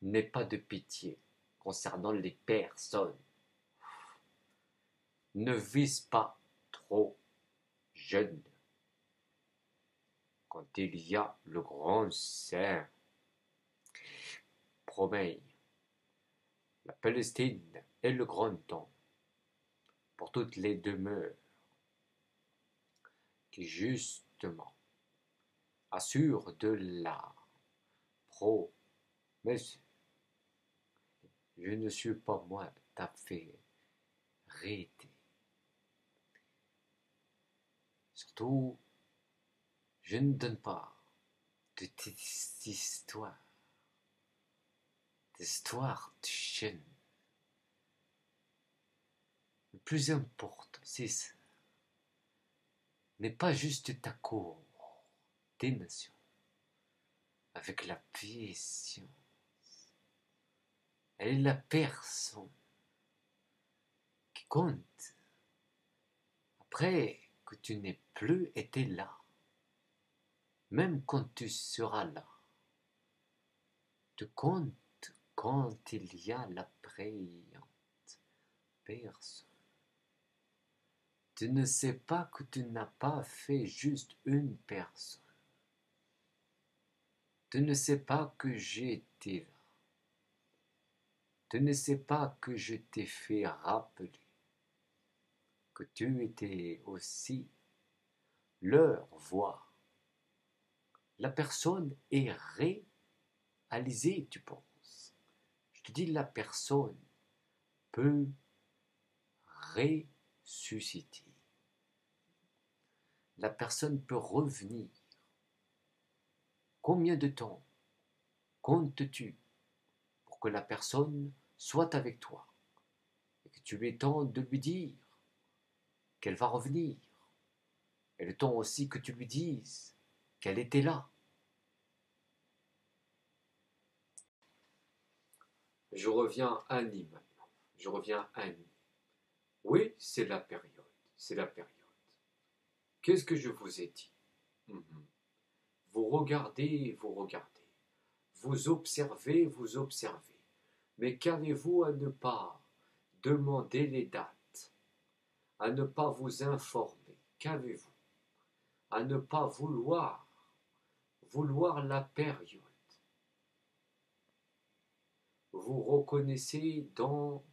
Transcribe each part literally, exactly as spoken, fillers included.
n'aie pas de pitié concernant les personnes. Ne vise pas trop jeune quand il y a le grand sein. Promets, la Palestine est le grand temps pour toutes les demeures qui justement assurent de la promesse. Je ne suis pas moi ta vérité. Surtout, je ne donne pas de tes histoires, des histoires de jeunes. Le plus important, c'est ça. N'est pas juste ta coordination avec la patience. Elle est la personne qui compte. Après que tu n'aies plus été là, même quand tu seras là, tu comptes quand il y a la brillante personne. Tu ne sais pas que tu n'as pas fait juste une personne. Tu ne sais pas que j'étais là. Tu ne sais pas que je t'ai fait rappeler que tu étais aussi leur voix. La personne est réalisée, tu penses. Je te dis, la personne peut ressusciter. La personne peut revenir. Combien de temps comptes-tu pour que la personne soit avec toi et que tu aies le temps de lui dire qu'elle va revenir et le temps aussi que tu lui dises qu'elle était là? Je reviens à Annie maintenant. Je reviens à Annie. Oui, c'est la période. C'est la période. Qu'est-ce que je vous ai dit? mm-hmm. Vous regardez, vous regardez. Vous observez, vous observez. Mais qu'avez-vous à ne pas demander les dates? À ne pas vous informer? Qu'avez-vous? À ne pas vouloir, vouloir la période? Vous reconnaissez dans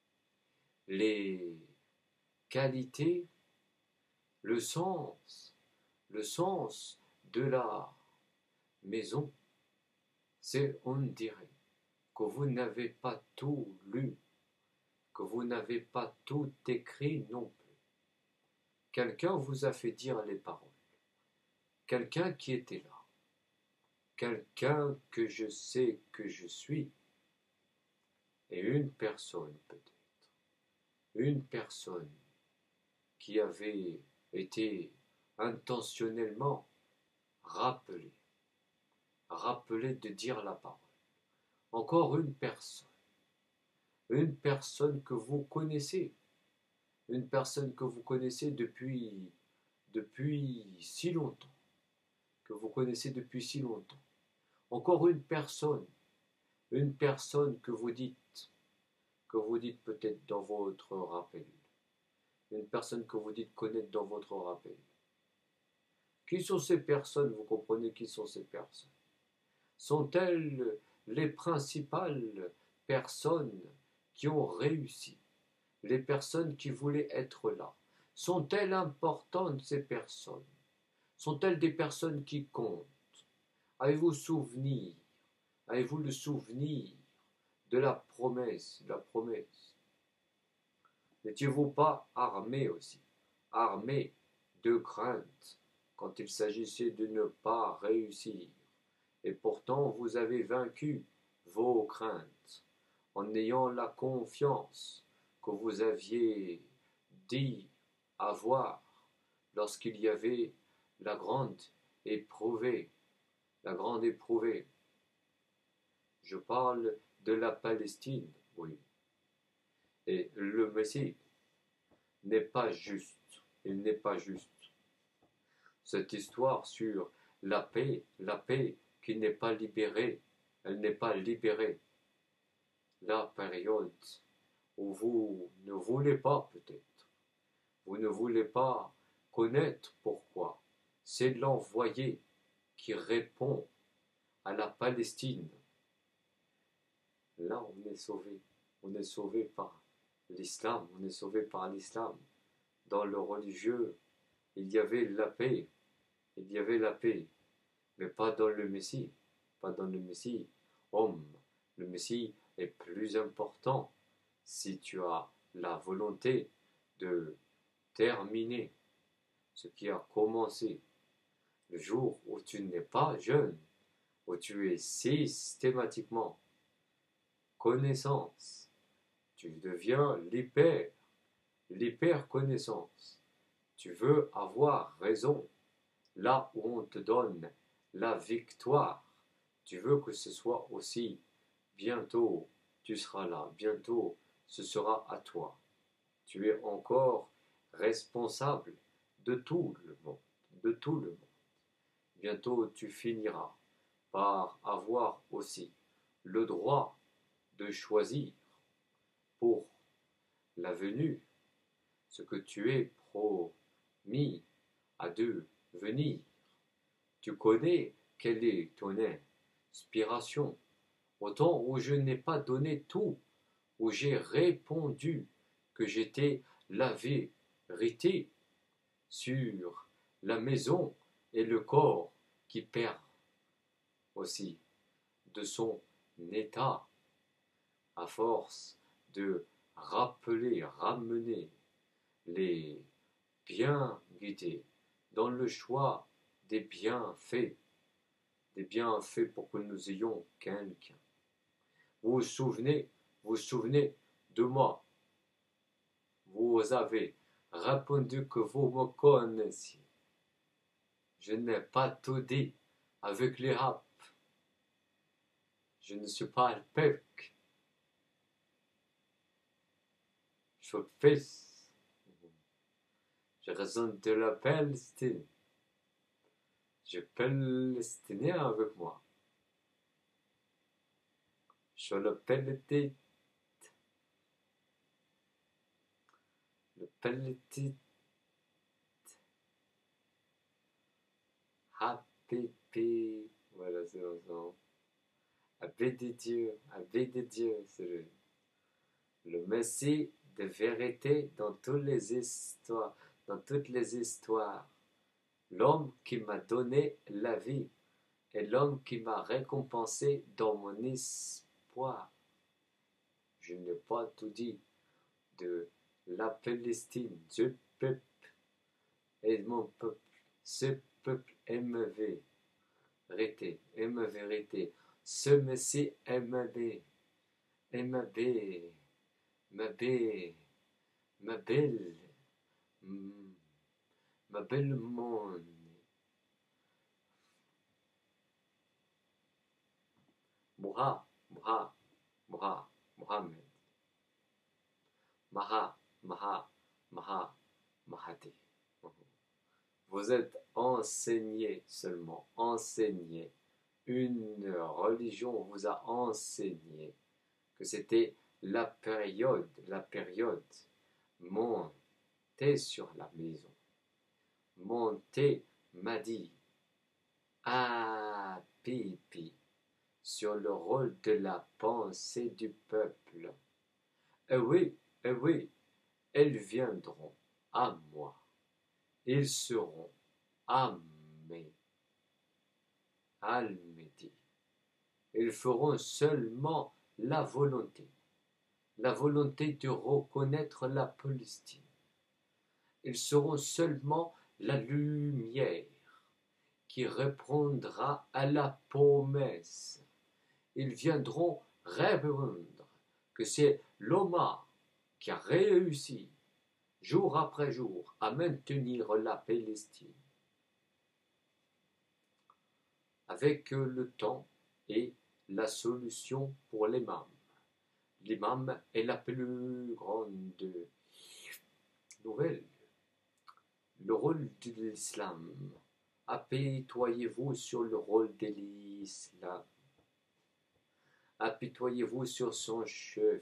les qualités le sens, le sens de la maison. C'est, on dirait, que vous n'avez pas tout lu, que vous n'avez pas tout écrit non plus. Quelqu'un vous a fait dire les paroles, quelqu'un qui était là, quelqu'un que je sais que je suis, et une personne peut-être, une personne qui avait été intentionnellement rappelée, rappelée de dire la parole. Encore une personne, une personne que vous connaissez, une personne que vous connaissez depuis, depuis si longtemps, que vous connaissez depuis si longtemps. Encore une personne, une personne que vous dites, que vous dites peut-être dans votre rappel, une personne que vous dites connaître dans votre rappel. Qui sont ces personnes? Vous comprenez qui sont ces personnes? Sont-elles les principales personnes qui ont réussi? Les personnes qui voulaient être là? Sont-elles importantes, ces personnes? Sont-elles des personnes qui comptent? Avez-vous souvenir? Avez-vous le souvenir de la promesse, de la promesse? N'étiez-vous pas armé aussi, armé de crainte quand il s'agissait de ne pas réussir? Et pourtant vous avez vaincu vos craintes en ayant la confiance que vous aviez dit avoir lorsqu'il y avait la grande éprouvée, la grande éprouvée. Je parle de la Palestine, oui. Et le Messie n'est pas juste, il n'est pas juste. Cette histoire sur la paix, la paix qui n'est pas libérée, elle n'est pas libérée. la période où vous ne voulez pas peut-être, vous ne voulez pas connaître pourquoi. C'est l'envoyé qui répond à la Palestine. Là, on est sauvé. On est sauvé par l'islam. On est sauvé par l'islam. Dans le religieux, il y avait la paix. Il y avait la paix. Mais pas dans le Messie. Pas dans le Messie. Homme, le Messie est plus important si tu as la volonté de terminer ce qui a commencé. Le jour où tu n'es pas jeune, où tu es systématiquement connaissance, tu deviens l'hyper, l'hyper-connaissance. Tu veux avoir raison là où on te donne la victoire. Tu veux que ce soit aussi bientôt, tu seras là, bientôt ce sera à toi. Tu es encore responsable de tout le monde, de tout le monde. Bientôt tu finiras par avoir aussi le droit de choisir pour la venue ce que tu es promis à devenir. Tu connais quelle est ton inspiration. Au temps où je n'ai pas donné tout, où j'ai répondu que j'étais la vérité sur la maison et le corps qui perd aussi de son état à force de rappeler, ramener les bien guidés dans le choix des bienfaits, des bienfaits pour que nous ayons quelqu'un. Vous vous souvenez, vous vous souvenez de moi. Vous avez répondu que vous me connaissiez. Je n'ai pas tout dit avec les rap. Je ne suis pas le peuple. Je suis fils. Je raisonne de la Palestine. Je palestinien avec moi. Je suis le Palestine. Le Palestine. Happy. Voilà, c'est ensemble. Avec de Dieu, avec de Dieu, c'est le, le Messie de vérité dans toutes les histoires, dans toutes les histoires. L'homme qui m'a donné la vie et l'homme qui m'a récompensé dans mon espoir. Je n'ai pas tout dit de la Palestine, ce peuple et mon peuple, ce peuple aime vérité, aime vérité. Ce Messie aime bé, aime bé, ma bé, ma belle, ma belle monde. Moura, Moura, Moura, Mohamed. Maha, Maha, Maha, Mahadi. Vous êtes enseigné seulement, enseigné. Une religion vous a enseigné que c'était la période, la période. Montez sur la maison. Montez m'a dit. Ah, pipi. Sur le rôle de la pensée du peuple. Eh oui, eh oui, elles viendront à moi. Ils seront à mes Al-Midi. Ils feront seulement la volonté, la volonté de reconnaître la Palestine. Ils seront seulement la lumière qui répondra à la promesse. Ils viendront répondre que c'est l'Oma qui a réussi jour après jour à maintenir la Palestine. Avec le temps et la solution pour l'imam. L'imam est la plus grande nouvelle. Le rôle de l'islam. Apitoyez-vous sur le rôle de l'islam. apitoyez-vous sur son chef.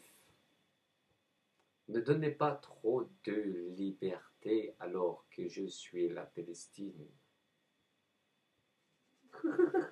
Ne donnez pas trop de liberté alors que je suis la Palestine.